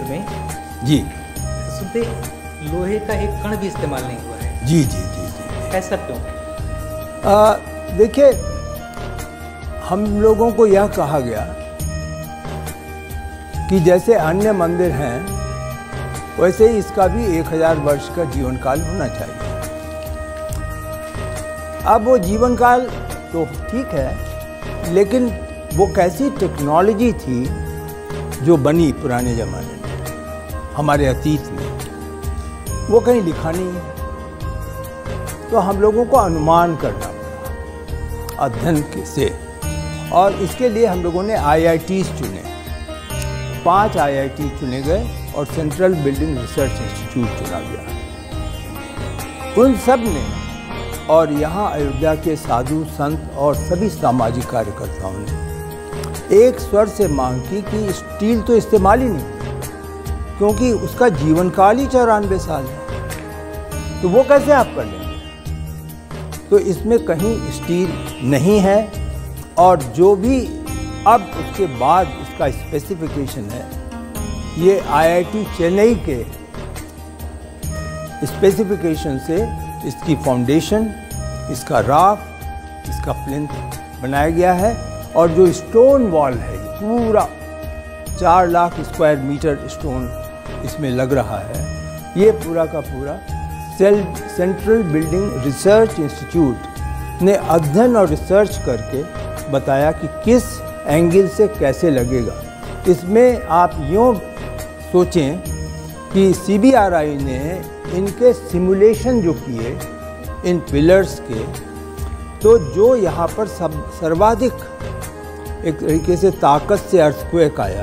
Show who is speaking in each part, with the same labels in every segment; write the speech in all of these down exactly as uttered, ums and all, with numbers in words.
Speaker 1: में
Speaker 2: जी
Speaker 1: सुनते लोहे का एक कण भी इस्तेमाल नहीं हुआ है।
Speaker 2: जी जी जी जी
Speaker 1: ऐसा क्यों?
Speaker 2: देखिए, हम लोगों को यह कहा गया कि जैसे अन्य मंदिर हैं वैसे ही इसका भी एक हजार वर्ष का जीवन काल होना चाहिए। अब वो जीवन काल तो ठीक है, लेकिन वो कैसी टेक्नोलॉजी थी जो बनी पुराने ज़माने में, हमारे अतीत में, वो कहीं लिखा नहीं है। तो हम लोगों को अनुमान करना पड़ा अध्ययन के से, और इसके लिए हम लोगों ने आई आई टीज़ चुने। पांच आई आई टी चुने गए और सेंट्रल बिल्डिंग रिसर्च इंस्टीट्यूट चुना गया। उन सब ने और यहाँ अयोध्या के साधु संत और सभी सामाजिक कार्यकर्ताओं ने एक स्वर से मांग की कि स्टील तो इस्तेमाल ही नहीं, क्योंकि उसका जीवन काल ही चौरानवे साल है, तो वो कैसे आप कर लेंगे? तो इसमें कहीं स्टील नहीं है। और जो भी अब उसके बाद इसका स्पेसिफिकेशन है, ये आई आई टी चेन्नई के स्पेसिफिकेशन से इसकी फाउंडेशन, इसका राफ, इसका प्लिंथ बनाया गया है। और जो स्टोन वॉल है, पूरा चार लाख स्क्वायर मीटर स्टोन इसमें लग रहा है, ये पूरा का पूरा सेंट्रल बिल्डिंग रिसर्च इंस्टीट्यूट ने अध्ययन और रिसर्च करके बताया कि किस एंगल से कैसे लगेगा। इसमें आप यूँ सोचें कि सी बी आर आई ने इनके सिमुलेशन जो किए इन पिलर्स के, तो जो यहाँ पर सब सर्वाधिक एक तरीके से ताकत से अर्थक्वेक आया,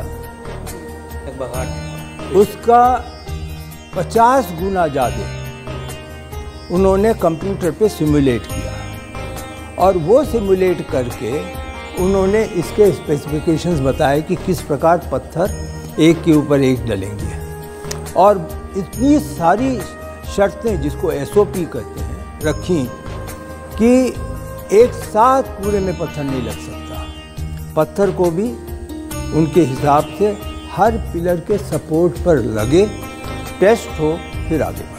Speaker 2: उसका पचास गुना ज़्यादा उन्होंने कंप्यूटर पे सिमुलेट किया, और वो सिमुलेट करके उन्होंने इसके स्पेसिफिकेशंस बताए कि किस प्रकार पत्थर एक के ऊपर एक डलेंगे। और इतनी सारी शर्तें, जिसको एस ओ पी कहते हैं, रखी कि एक साथ पूरे में पत्थर नहीं लग सकता। पत्थर को भी उनके हिसाब से हर पिलर के सपोर्ट पर लगे, टेस्ट हो, फिर आगे।